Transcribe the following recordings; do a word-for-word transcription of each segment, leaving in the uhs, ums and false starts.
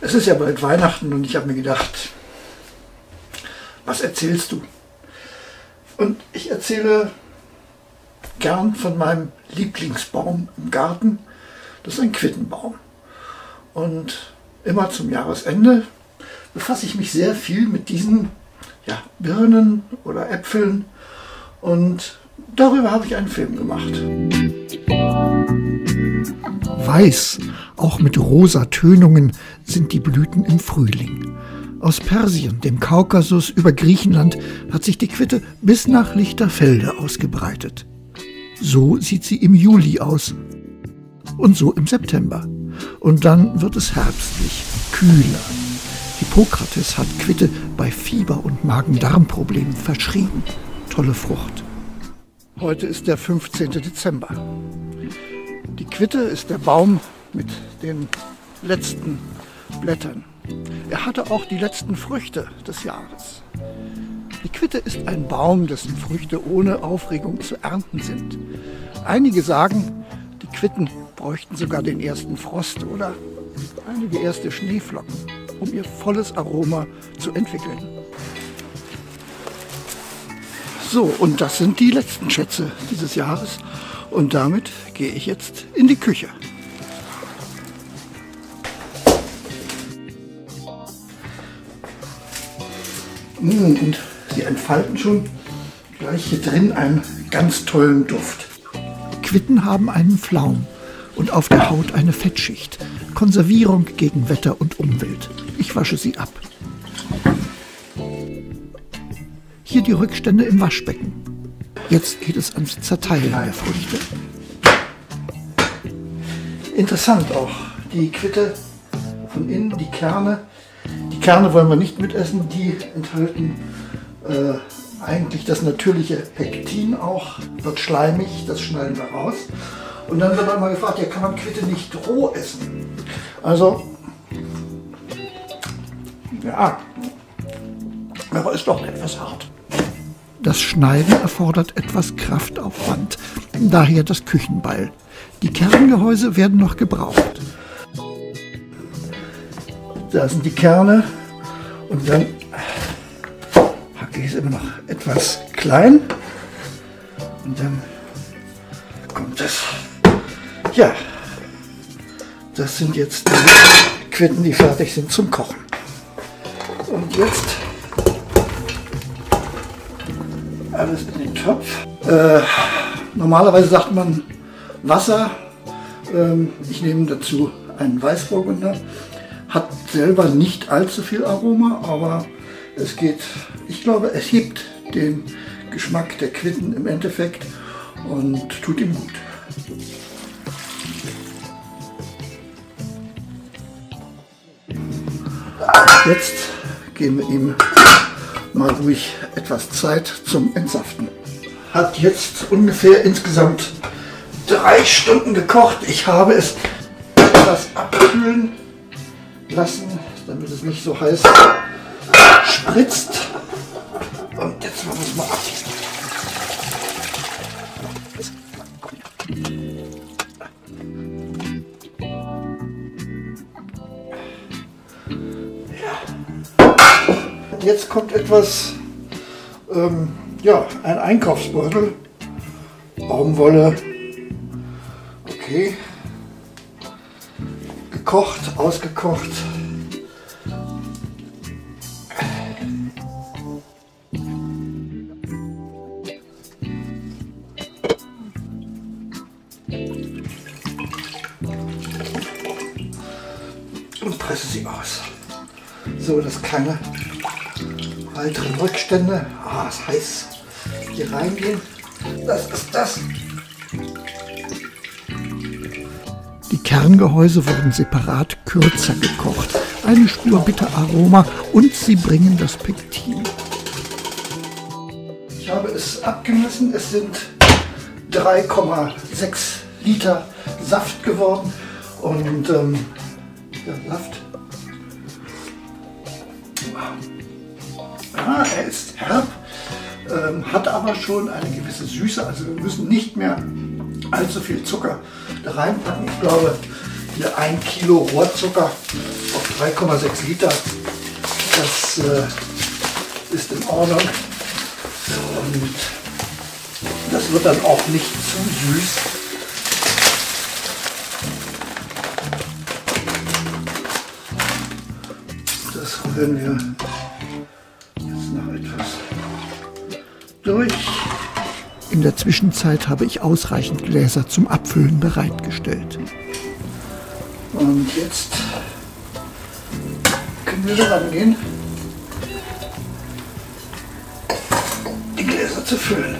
Es ist ja bald Weihnachten und ich habe mir gedacht, was erzählst du? Und ich erzähle gern von meinem Lieblingsbaum im Garten. Das ist ein Quittenbaum. Und immer zum Jahresende befasse ich mich sehr viel mit diesen ja, Birnen oder Äpfeln. Und darüber habe ich einen Film gemacht. Weiß, auch mit rosa Tönungen, sind die Blüten im Frühling. Aus Persien, dem Kaukasus über Griechenland hat sich die Quitte bis nach Lichterfelde ausgebreitet. So sieht sie im Juli aus und so im September. Und dann wird es herbstlich, kühler. Hippokrates hat Quitte bei Fieber und Magen-Darm-Problemen verschrieben. Tolle Frucht. Heute ist der fünfzehnte Dezember. Die Quitte ist der Baum mit den letzten Blättern. Er hatte auch die letzten Früchte des Jahres. Die Quitte ist ein Baum, dessen Früchte ohne Aufregung zu ernten sind. Einige sagen, die Quitten bräuchten sogar den ersten Frost oder einige erste Schneeflocken, um ihr volles Aroma zu entwickeln. So, und das sind die letzten Schätze dieses Jahres. Und damit gehe ich jetzt in die Küche. Und sie entfalten schon gleich hier drin einen ganz tollen Duft. Quitten haben einen Flaum und auf der Haut eine Fettschicht. Konservierung gegen Wetter und Umwelt. Ich wasche sie ab. Hier die Rückstände im Waschbecken. Jetzt geht es ans Zerteilen der Früchte. Interessant auch, die Quitte von innen, die Kerne. Die Kerne wollen wir nicht mitessen, die enthalten äh, eigentlich das natürliche Pektin auch, wird schleimig, das schneiden wir raus. Und dann wird einmal gefragt, ja, kann man Quitte nicht roh essen? Also, ja, aber ist doch etwas hart. Das Schneiden erfordert etwas Kraftaufwand, daher das Küchenbeil. Die Kerngehäuse werden noch gebraucht. Da sind die Kerne und dann hacke ich es immer noch etwas klein und dann kommt es. Ja, das sind jetzt die Quitten, die fertig sind zum Kochen. Und jetzt alles in den Topf. Äh, normalerweise sagt man Wasser. Ähm, ich nehme dazu einen Weißburgunder. Hat selber nicht allzu viel Aroma, aber es geht, ich glaube, es hebt den Geschmack der Quitten im Endeffekt und tut ihm gut. Jetzt geben wir ihm mal ruhig etwas Zeit zum Entsaften. Hat jetzt ungefähr insgesamt drei Stunden gekocht. Ich habe es etwas abkühlen lassen, damit es nicht so heiß spritzt. Und jetzt machen wir es mal ab. Ja. Jetzt kommt etwas, ähm, ja, ein Einkaufsbeutel, Baumwolle, okay. Gekocht, ausgekocht. Und presse sie aus. So, dass keine weiteren Rückstände, ah, es ist heiß, hier reingehen. Das ist das. Die Kerngehäuse wurden separat kürzer gekocht. Eine Spur Bitteraroma und sie bringen das Pektin. Ich habe es abgemessen. Es sind drei Komma sechs Liter Saft geworden. Und ähm, der Saft. Ah, er ist herb, ähm, hat aber schon eine gewisse Süße. Also wir müssen nicht mehr allzu viel Zucker da reinpacken. Ich glaube, hier ein Kilo Rohrzucker auf auf drei Komma sechs Liter. Das äh, ist in Ordnung. Und das wird dann auch nicht zu süß. Das rühren wir jetzt noch etwas durch. In der Zwischenzeit habe ich ausreichend Gläser zum Abfüllen bereitgestellt. Und jetzt können wir so rangehen, die Gläser zu füllen.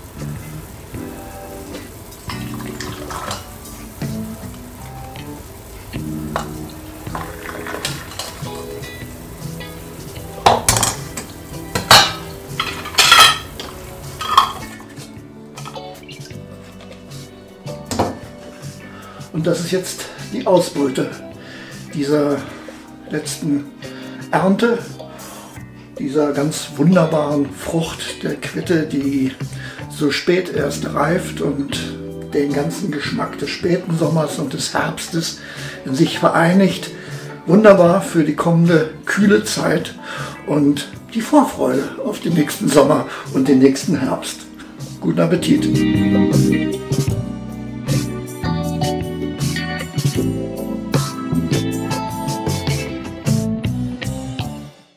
Und das ist jetzt die Ausbeute dieser letzten Ernte, dieser ganz wunderbaren Frucht der Quitte, die so spät erst reift und den ganzen Geschmack des späten Sommers und des Herbstes in sich vereinigt. Wunderbar für die kommende kühle Zeit und die Vorfreude auf den nächsten Sommer und den nächsten Herbst. Guten Appetit!